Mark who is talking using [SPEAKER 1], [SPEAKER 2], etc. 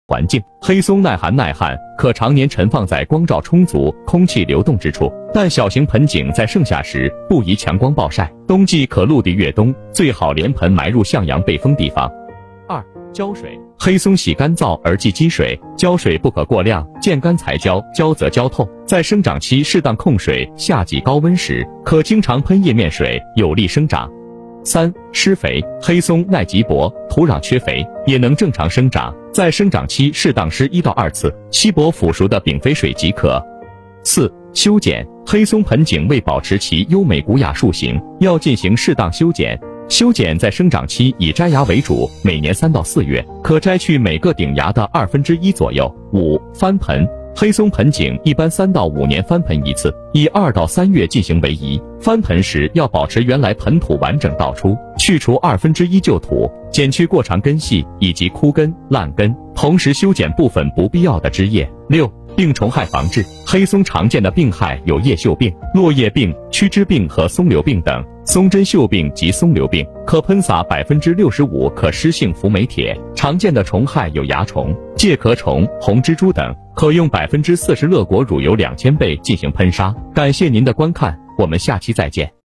[SPEAKER 1] 环境。黑松耐寒耐旱，可常年陈放在光照充足、空气流动之处，但小型盆景在盛夏时不宜强光暴晒，冬季可陆地越冬，最好连盆埋入向阳背风地方。2. 浇水。黑松喜干燥而忌积水，浇水不可过量，见干才浇，浇则浇透。在生长期适当控水，夏季高温时可经常喷叶面水，有利生长。3. 施肥。黑松耐瘠薄，土壤缺肥也能正常生长，在生长期适当施1到2次稀薄腐熟的丙肥水即可。4. 修剪。黑松盆景为保持其优美古雅树形，要进行适当修剪。修剪在生长期以摘芽为主，每年3到4月，可摘去每个顶芽的1/2左右。5. 翻盆。黑松盆景一般3到5年翻盆一次，以2到3月进行为宜。翻盆时要保持原来盆土完整倒出，去除1/2旧土，剪去过长根系以及枯根、烂根，同时修剪部分不必要的枝叶。6. 病虫害防治。黑松常见的病害有叶锈病、落叶病、须知病和松瘤病等。松针锈病及松瘤病可喷洒65%可施性氟镁铁。常见的虫害有蚜虫、介壳虫、红蜘蛛等，可用40%乐果乳油2000倍进行喷杀。感谢您的观看，我们下期再见。